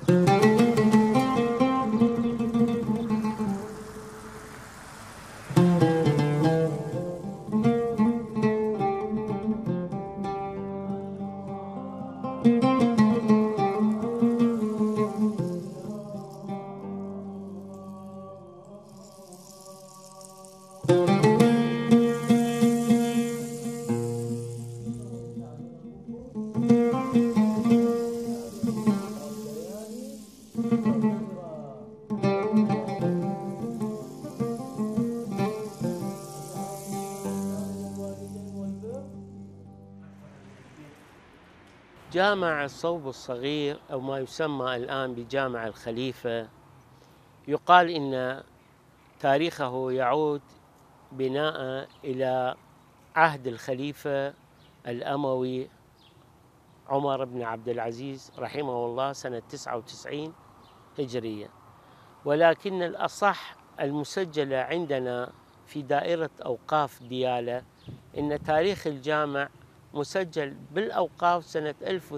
جامع الصوب الصغير أو ما يسمى الآن بجامع الخليفة يقال إن تاريخه يعود بناء إلى عهد الخليفة الأموي عمر بن عبد العزيز رحمه الله سنة 99 هجرية، ولكن الأصح المسجلة عندنا في دائرة أوقاف ديالى إن تاريخ الجامع مسجل بالأوقاف سنة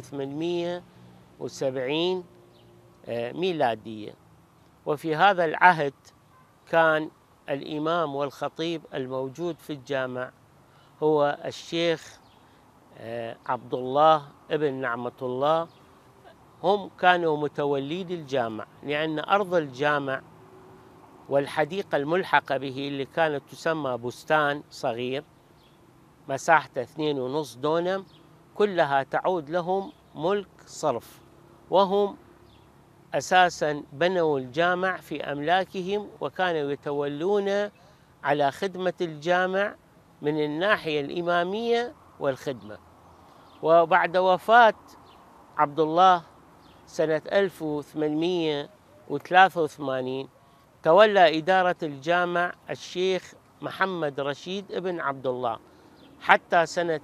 1870 ميلادية. وفي هذا العهد كان الإمام والخطيب الموجود في الجامع هو الشيخ عبد الله ابن نعمة الله. هم كانوا متوليد الجامع، لأن أرض الجامع والحديقة الملحقة به اللي كانت تسمى بستان صغير مساحته 2.5 دونم كلها تعود لهم ملك صرف، وهم أساسا بنوا الجامع في أملاكهم، وكانوا يتولون على خدمة الجامع من الناحية الإمامية والخدمة. وبعد وفاة عبد الله سنة 1883 تولى إدارة الجامع الشيخ محمد رشيد ابن عبد الله حتى سنة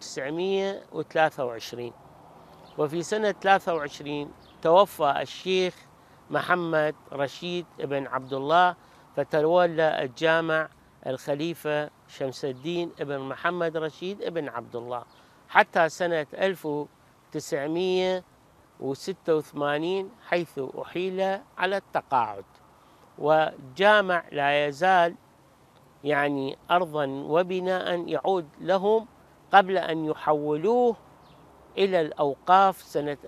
1923. وفي سنة 23 توفى الشيخ محمد رشيد ابن عبد الله، فتولى الجامع الخليفة شمس الدين ابن محمد رشيد ابن عبد الله حتى سنة 1986 حيث أحيل على التقاعد. وجامع لا يزال يعني أرضا وبناء يعود لهم قبل أن يحولوه إلى الأوقاف سنة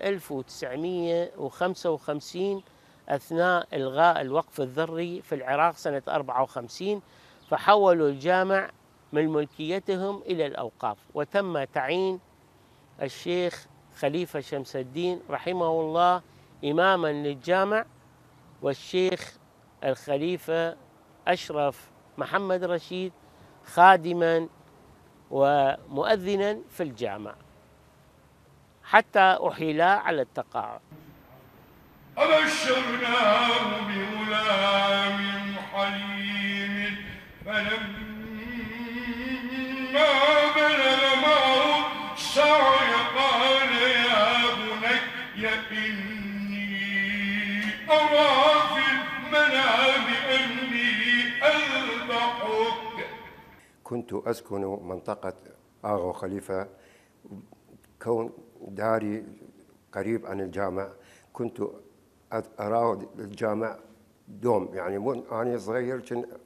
1955 أثناء إلغاء الوقف الذري في العراق سنة 54، فحولوا الجامع من ملكيتهم إلى الأوقاف. وتم تعيين الشيخ خليفة شمس الدين رحمه الله إماما للجامع، والشيخ الخليفة أشرف محمد رشيد خادما ومؤذنا في الجامع حتى أحيلا على التقاعد. أبشرناه بغلام حليم فلما بلغ معه السعي قال يا بني إني أرى في المنام أني أذبحك. كنت أسكن منطقة آغا خليفة، كون داري قريب عن الجامع كنت أرى الجامع دوم، يعني أنا صغير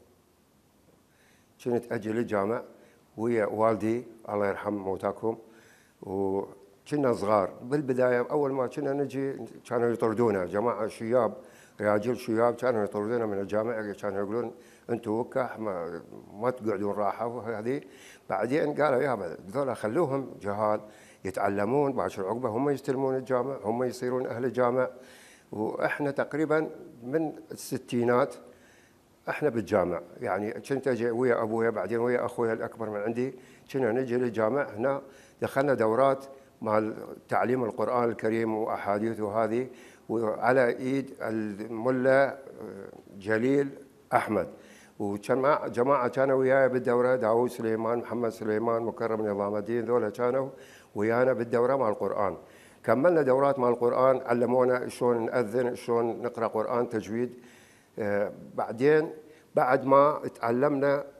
كنت أجي للجامع ويا والدي الله يرحم موتاكم، وكنا صغار. بالبداية أول ما كنا نجي كانوا يطردونا جماعة شياب، رجال شياب كانوا يطردونا من الجامع، كانوا يقولون أنتم وكح ما تقعدون راحة وهذه. بعدين قالوا يابا ذولا خلوهم جهال يتعلمون، باشر عقبه هم يستلمون الجامع، هم يصيرون أهل الجامع. وإحنا تقريبا من الستينات إحنا بالجامع، يعني كنت أجي ويا أبويا بعدين ويا أخويا الأكبر من عندي كنا نجي للجامع. هنا دخلنا دورات مع تعليم القرآن الكريم وأحاديث وهذه، وعلى إيد الملا جليل أحمد، وجماعة كانوا وياي بالدورة، داوود سليمان، محمد سليمان، مكرم نظام الدين، ذولا كانوا ويانا بالدورة مع القرآن. كملنا دورات مع القرآن، علمونا شلون نأذن، شلون نقرأ قرآن تجويد. بعدين بعد ما تعلمنا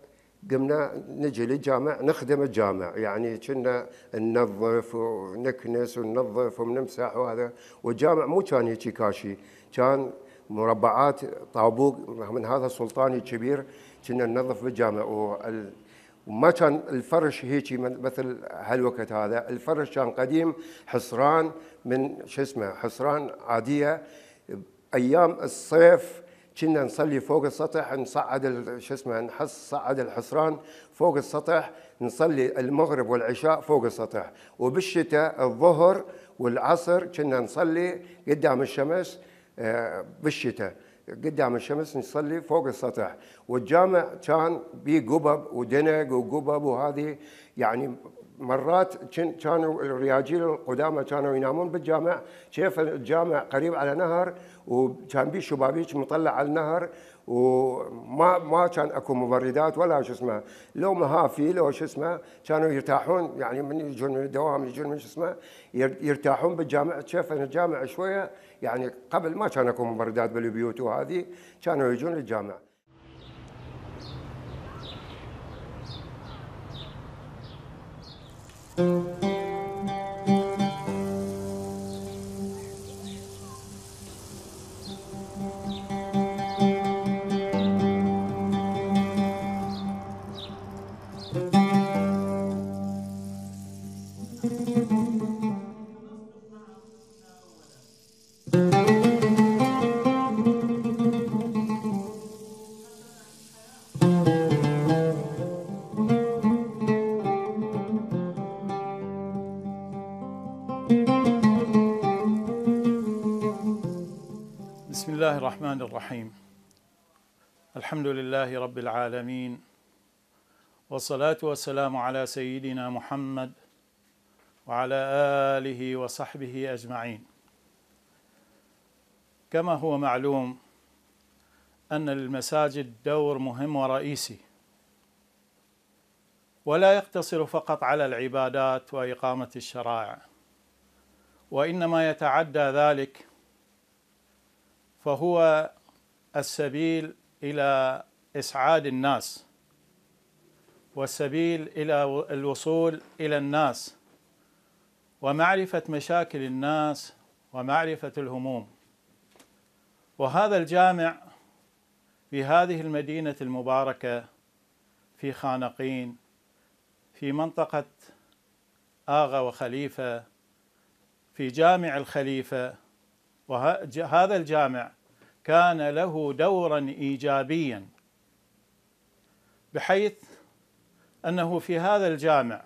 قمنا نجي للجامع نخدم الجامع، يعني كنا ننظف ونكنس وننظف ونمسح وهذا. والجامع مو كان هيك كاشي، كان مربعات طابوق من هذا السلطاني الكبير كنا ننظف بالجامع. وما كان الفرش هيك مثل هالوقت هذا، الفرش كان قديم حصران من حصران عاديه. ايام الصيف كنا نصلي فوق السطح، نصعد نصعد الحصران فوق السطح، نصلي المغرب والعشاء فوق السطح. وبالشتاء الظهر والعصر كنا نصلي قدام الشمس، بالشتاء قدام الشمس نصلي فوق السطح. والجامع كان بيه قبب ودنق وقبب وهذه، يعني مرات كانوا الرياجيل القدامى كانوا ينامون بالجامع، كيف الجامع قريب على نهر وكان بيه شبابيك مطلع على النهر، وما كان اكو مبردات ولا لو مهافي لو كانوا يرتاحون، يعني من يجون من الدوام يجون من يرتاحون بالجامع. كيف الجامع شويه يعني قبل ما كان اكو مبردات بالبيوت وهذه، كانوا يجون للجامع. بسم الله الرحمن الرحيم. الحمد لله رب العالمين، والصلاة والسلام على سيدنا محمد وعلى آله وصحبه أجمعين. كما هو معلوم أن للمساجد دور مهم ورئيسي، ولا يقتصر فقط على العبادات وإقامة الشرائع، وإنما يتعدى ذلك، فهو السبيل إلى إسعاد الناس، والسبيل إلى الوصول إلى الناس ومعرفة مشاكل الناس ومعرفة الهموم. وهذا الجامع في هذه المدينة المباركة في خانقين في منطقة آغا وخليفة في جامع الخليفة، وهذا الجامع كان له دورا إيجابيا، بحيث أنه في هذا الجامع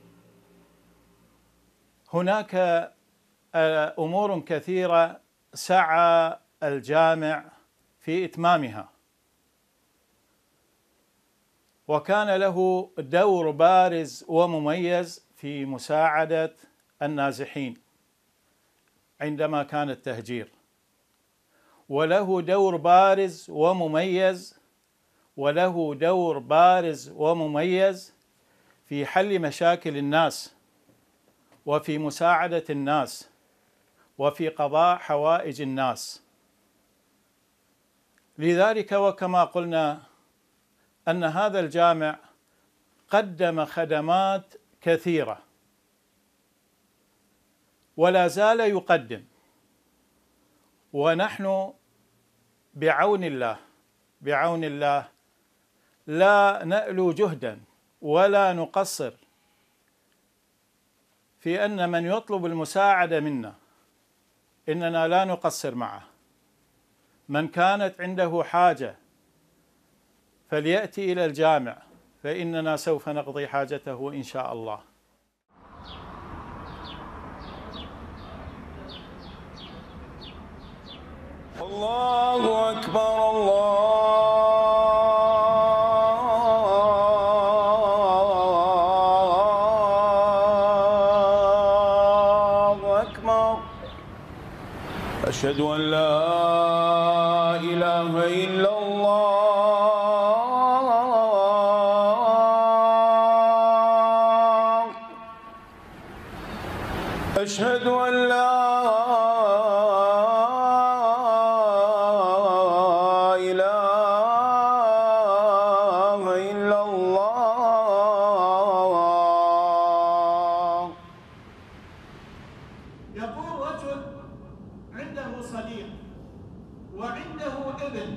هناك أمور كثيرة سعى الجامع في إتمامها، وكان له دور بارز ومميز في مساعدة النازحين عندما كان التهجير، وله دور بارز ومميز في حل مشاكل الناس وفي مساعدة الناس وفي قضاء حوائج الناس. لذلك وكما قلنا أن هذا الجامع قدم خدمات كثيرة ولا زال يقدم، ونحن بعون الله لا نألو جهدا ولا نقصر في أن من يطلب المساعدة منا إننا لا نقصر معه. من كانت عنده حاجة فليأتي إلى الجامع، فإننا سوف نقضي حاجته إن شاء الله. الله أكبر الله أكبر. أشهد أن لا إله إلا الله. أشهد أن لا إله إلا الله. صديق وعنده ابن،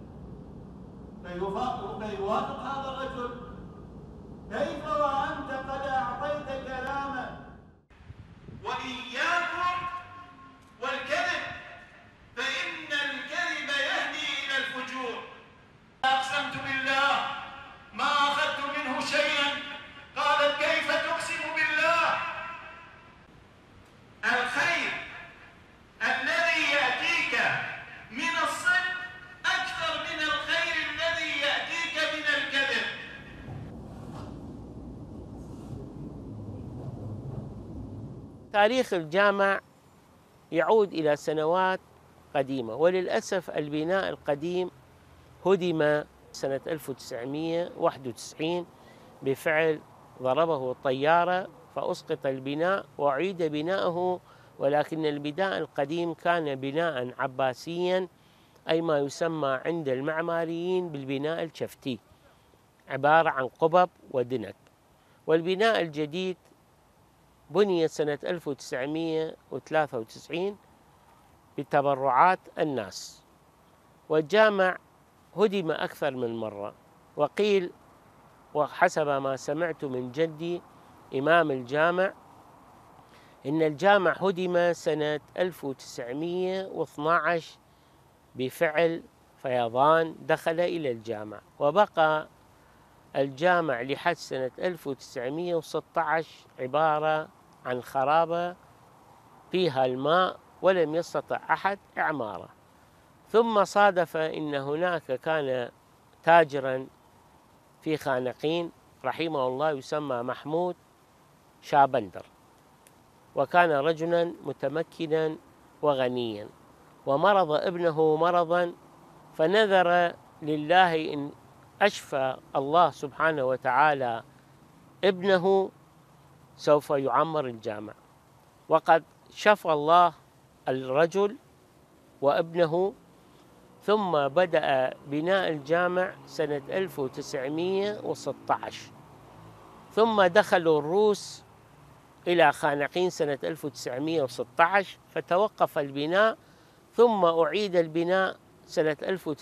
فيوافق هذا الرجل: كيف وأنت قد أعطيت كلامك؟ وإياكم والكذب، فإن الكذب يهدي إلى الفجور. أقسمت بالله ما أخذت منه شيئا. قالت: كيف تقسم بالله؟ الخير الذي يأتيك من الصدق أكثر من الخير الذي يأتيك من الكذب. تاريخ الجامع يعود إلى سنوات قديمة، وللأسف البناء القديم هدم سنة 1991 بفعل ضربه الطيارة فأسقط البناء وأعيد بناؤه، ولكن البناء القديم كان بناء عباسيا، أي ما يسمى عند المعماريين بالبناء الشفتي، عبارة عن قبب ودنك. والبناء الجديد بني سنة 1993 بتبرعات الناس. والجامع هدم أكثر من مرة، وقيل وحسب ما سمعت من جدي إمام الجامع إن الجامع هدم سنة 1912 بفعل فيضان دخل إلى الجامع، وبقى الجامع لحد سنة 1916 عبارة عن خرابة فيها الماء ولم يستطع أحد إعماره. ثم صادف إن هناك كان تاجرا في خانقين رحمه الله يسمى محمود شابندر، وكان رجلا متمكنا وغنيا، ومرض ابنه مرضا، فنذر لله إن أشفى الله سبحانه وتعالى ابنه سوف يعمر الجامع. وقد شفى الله الرجل وابنه، ثم بدأ بناء الجامع سنة 1916، ثم دخلوا الروس إلى خانقين سنة 1916 فتوقف البناء، ثم أعيد البناء سنة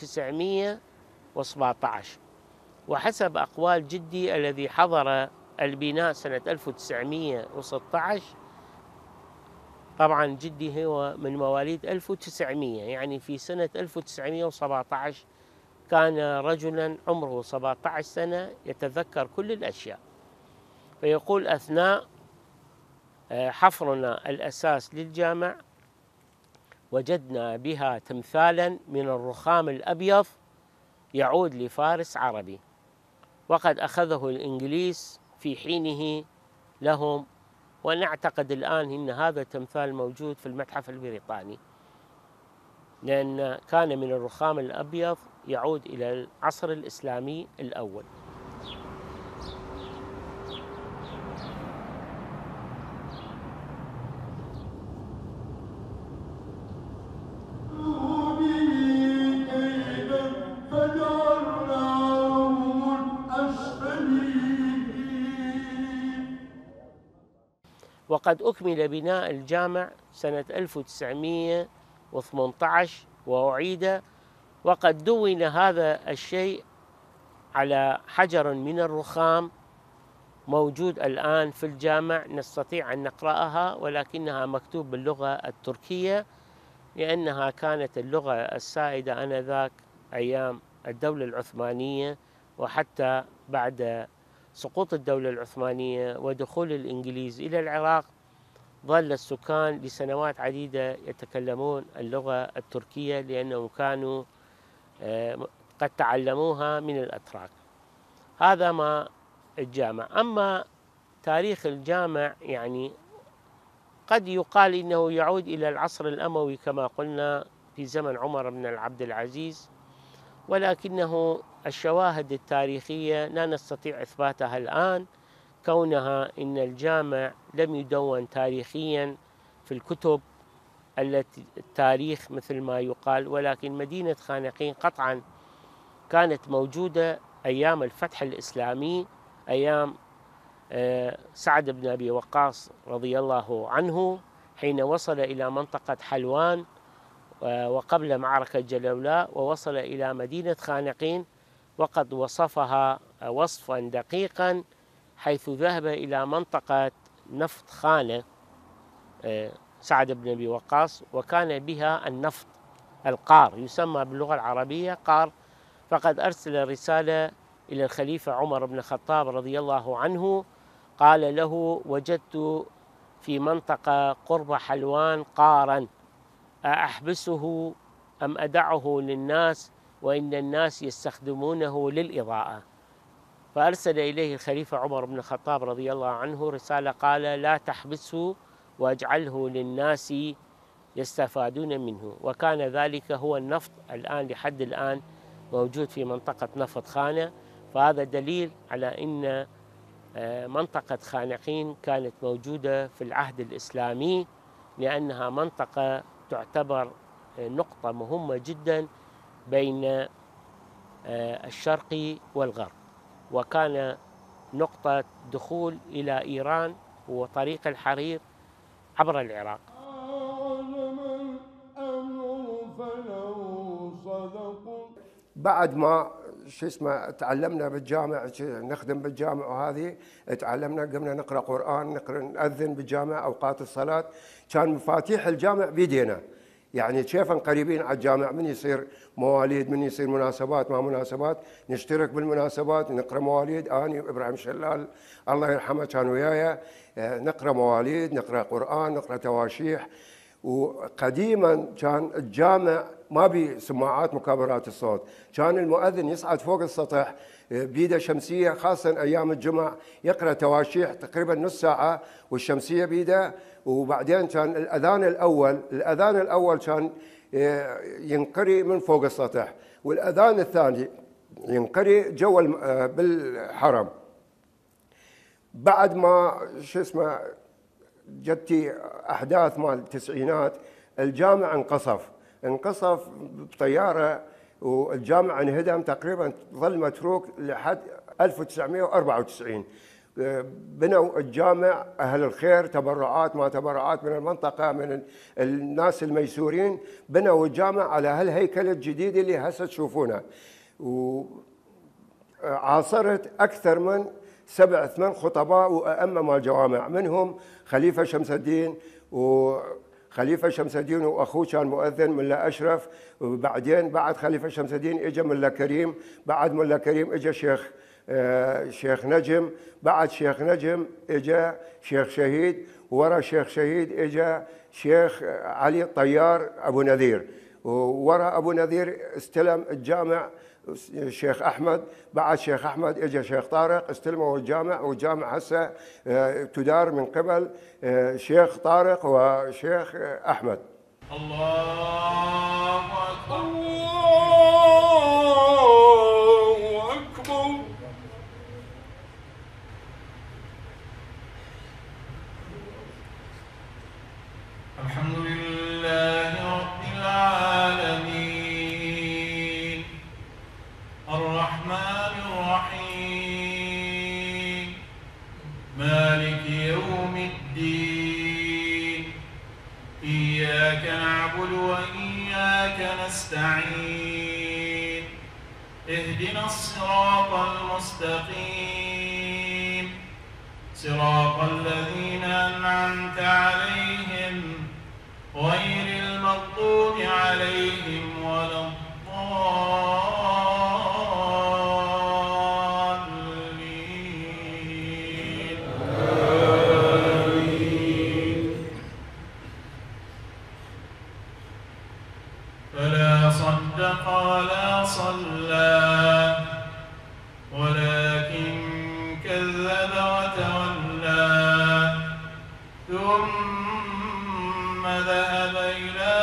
1917. وحسب أقوال جدي الذي حضر البناء سنة 1916، طبعا جدي هو من مواليد 1900، يعني في سنة 1917 كان رجلا عمره 17 سنة يتذكر كل الأشياء. فيقول: أثناء حفرنا الأساس للجامع وجدنا بها تمثالا من الرخام الأبيض يعود لفارس عربي، وقد أخذه الإنجليز في حينه لهم، ونعتقد الآن أن هذا التمثال موجود في المتحف البريطاني، لأن كان من الرخام الأبيض يعود إلى العصر الإسلامي الأول. وقد أكمل بناء الجامع سنة 1918 وأعيد، وقد دون هذا الشيء على حجر من الرخام موجود الآن في الجامع، نستطيع أن نقرأها، ولكنها مكتوب باللغة التركية لأنها كانت اللغة السائدة آنذاك أيام الدولة العثمانية، وحتى بعد سقوط الدولة العثمانية ودخول الإنجليز إلى العراق ظل السكان لسنوات عديدة يتكلمون اللغة التركية لأنهم كانوا قد تعلموها من الأتراك. هذا ما الجامع. أما تاريخ الجامع يعني قد يقال إنه يعود إلى العصر الأموي كما قلنا في زمن عمر بن عبد العزيز، ولكنه الشواهد التاريخية لا نستطيع إثباتها الآن، كونها إن الجامع لم يدون تاريخيا في الكتب التي التاريخ مثل ما يقال، ولكن مدينة خانقين قطعا كانت موجودة أيام الفتح الإسلامي، أيام سعد بن أبي وقاص رضي الله عنه حين وصل إلى منطقة حلوان وقبل معركة جلولاء، ووصل إلى مدينة خانقين، وقد وصفها وصفا دقيقا، حيث ذهب إلى منطقة نفط خانة سعد بن أبي وقاص، وكان بها النفط القار، يسمى باللغة العربية قار. فقد أرسل رسالة إلى الخليفة عمر بن الخطاب رضي الله عنه، قال له: وجدت في منطقة قرب حلوان قارا، أحبسه أم أدعه للناس، وإن الناس يستخدمونه للإضاءة. فأرسل إليه الخليفة عمر بن الخطاب رضي الله عنه رسالة، قال: لا تحبسه واجعله للناس يستفادون منه. وكان ذلك هو النفط الآن لحد الآن موجود في منطقة نفط خانة. فهذا دليل على أن منطقة خانقين كانت موجودة في العهد الإسلامي، لأنها منطقة تعتبر نقطة مهمة جدا بين الشرق والغرب، وكان نقطة دخول إلى إيران وطريق الحرير عبر العراق. بعد ما تعلمنا بالجامع، نخدم بالجامع، وهذه تعلمنا، قمنا نقرأ قرآن، نأذن بالجامع أوقات الصلاة. كان مفاتيح الجامع بيدينا، يعني كيف قريبين على الجامع، من يصير مواليد، من يصير مناسبات، ما مناسبات نشترك بالمناسبات، نقرأ مواليد. أنا إبراهيم شلال الله يرحمه كان وياي، نقرأ مواليد، نقرأ قرآن، نقرأ تواشيح. وقديما كان الجامع ما بي سماعات مكبرات الصوت، كان المؤذن يصعد فوق السطح بيده شمسية، خاصة أيام الجمعة، يقرأ تواشيح تقريبا نص ساعة والشمسية بيده. وبعدين كان الأذان الأول كان ينقري من فوق السطح، والأذان الثاني ينقري جوا بالحرم. بعد ما جتي أحداث مال التسعينات، الجامع انقصف بطيارة، والجامع انهدم تقريبا، ظل متروك لحد 1994. بنوا الجامع أهل الخير، تبرعات ما تبرعات من المنطقة، من الناس الميسورين، بنوا الجامع على هالهيكل الجديد اللي هسه تشوفونه. وعاصرت أكثر من 7-8 خطباء وأئمة مال جوامع، منهم خليفة شمس الدين، وخليفة شمس الدين وأخوه كان مؤذن ملا أشرف. وبعدين بعد خليفة شمس الدين إجا ملا كريم، بعد ملا كريم إجا شيخ نجم، بعد شيخ نجم إجا شيخ شهيد، ورا شيخ شهيد إجا شيخ علي الطيار أبو نذير، وورا أبو نذير استلم الجامع الشيخ أحمد، بعد شيخ أحمد إجا شيخ طارق استلموا الجامع، والجامع هسه تدار من قبل شيخ طارق وشيخ أحمد. الله أكبر، الله أكبر. الحمد لله رب العالمين، الرحمن الرحيم، مالك يوم الدين، إياك نعبد وإياك نستعين، اهدنا الصراط المستقيم، صراط الذين أنعمت عليهم غير المغضوب عليهم ولا الضالين. فلا صدق ولا صلى ولكن كذب وتولى، ثم ذهب إلى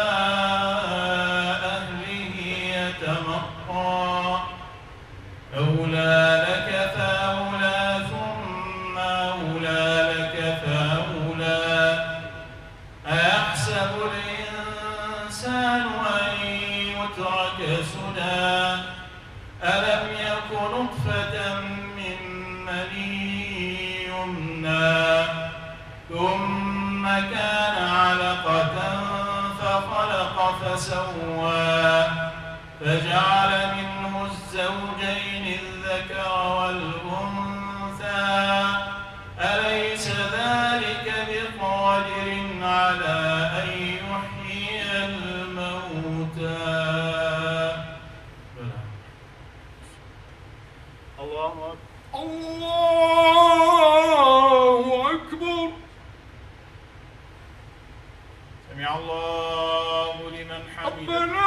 أهله يتمطى، أولى لك فأولى، ثم أولى لك فأولى، أيحسب الإنسان أن يترك سدى، ألم يك نطفة من مني يمنى، ثم كان علقة فخلق فسوى فجعل منه الزوجين الذكر والأنثى أليس ذلك بقادر على أن يحيي الموتى. الله أكبر. سمع الله لمن حمده. ربنا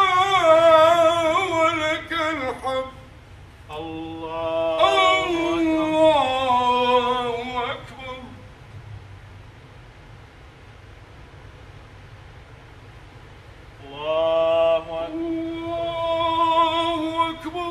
ولك الحمد. الله أكبر. الله أكبر.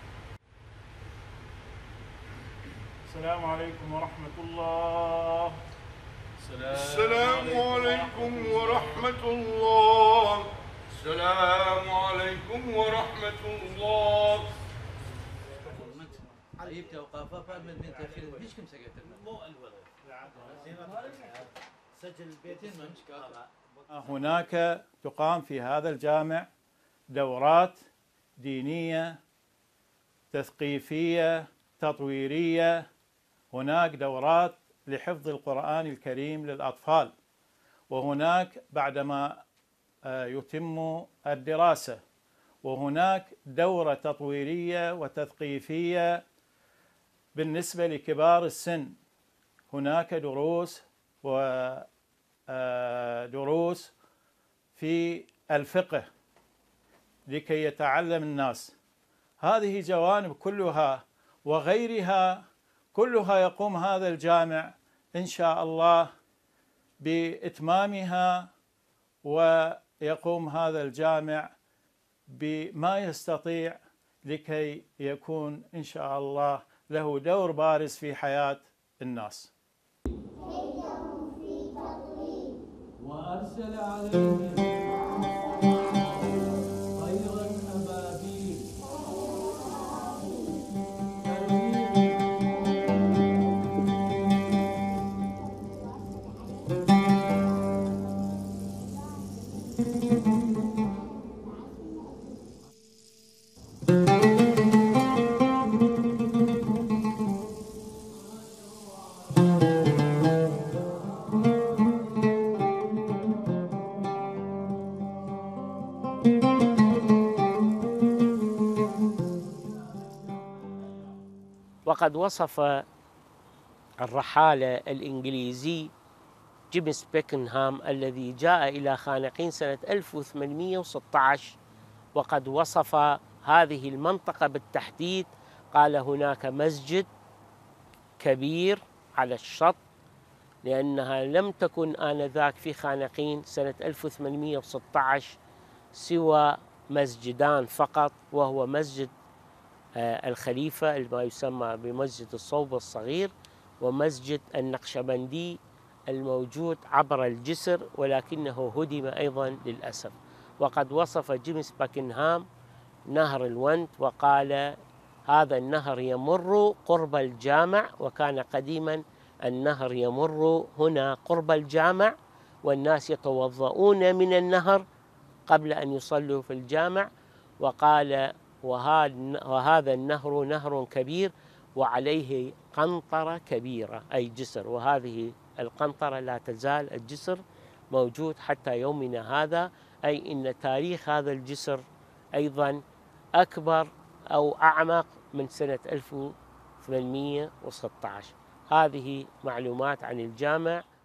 السلام عليكم ورحمة الله. السلام عليكم ورحمة الله. السلام عليكم ورحمة الله. عيبت اوقافه فمن من تاخير مش كم سقيت مو الولد سجل بيتين هناك تقام في هذا الجامع دورات دينية تثقيفية تطويرية. هناك دورات لحفظ القرآن الكريم للأطفال، وهناك بعدما يتم الدراسة، وهناك دورة تطويرية وتثقيفية بالنسبة لكبار السن. هناك دروس ودروس في الفقه لكي يتعلم الناس. هذه جوانب كلها وغيرها كلها يقوم هذا الجامع إن شاء الله بإتمامها، ويقوم هذا الجامع بما يستطيع لكي يكون إن شاء الله له دور بارز في حياة الناس. وأرسل عليهم طيرا أبابيل وقد وصف الرحالة الإنجليزي جيمس بيكنهام الذي جاء إلى خانقين سنة 1816، وقد وصف هذه المنطقة بالتحديد. قال هناك مسجد كبير على الشط، لأنها لم تكن آنذاك في خانقين سنة 1816 سوى مسجدان فقط، وهو مسجد الخليفة ما يسمى بمسجد الصوب الصغير، ومسجد النقشبندي الموجود عبر الجسر، ولكنه هدم أيضا للأسف. وقد وصف جيمس باكنهام نهر الونت وقال هذا النهر يمر قرب الجامع، وكان قديما النهر يمر هنا قرب الجامع، والناس يتوضؤون من النهر قبل أن يصلوا في الجامع. وقال وهذا النهر نهر كبير وعليه قنطرة كبيرة أي جسر، وهذه القنطرة لا تزال الجسر موجود حتى يومنا هذا، أي أن تاريخ هذا الجسر أيضا أكبر أو أعمق من سنة 1816. هذه معلومات عن الجامع.